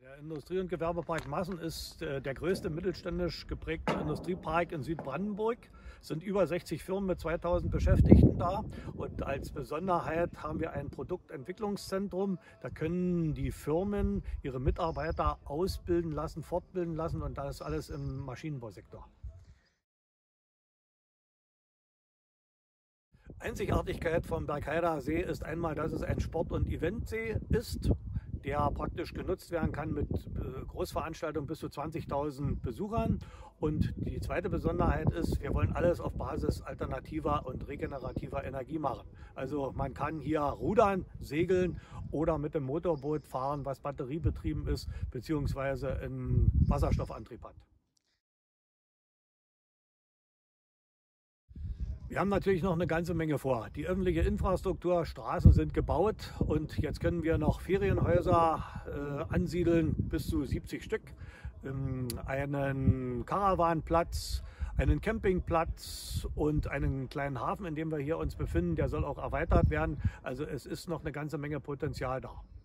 Der Industrie- und Gewerbepark Massen ist der größte mittelständisch geprägte Industriepark in Südbrandenburg. Es sind über 60 Firmen mit 2000 Beschäftigten da. Und als Besonderheit haben wir ein Produktentwicklungszentrum. Da können die Firmen ihre Mitarbeiter ausbilden lassen, fortbilden lassen, und das alles im Maschinenbausektor. Einzigartigkeit vom Bergheider See ist einmal, dass es ein Sport- und Eventsee ist, der praktisch genutzt werden kann mit Großveranstaltungen bis zu 20.000 Besuchern. Und die zweite Besonderheit ist, wir wollen alles auf Basis alternativer und regenerativer Energie machen. Also man kann hier rudern, segeln oder mit dem Motorboot fahren, was batteriebetrieben ist, beziehungsweise einen Wasserstoffantrieb hat. Wir haben natürlich noch eine ganze Menge vor. Die öffentliche Infrastruktur, Straßen sind gebaut, und jetzt können wir noch Ferienhäuser ansiedeln, bis zu 70 Stück, einen Caravanplatz, einen Campingplatz und einen kleinen Hafen, in dem wir hier uns befinden. Der soll auch erweitert werden. Also es ist noch eine ganze Menge Potenzial da.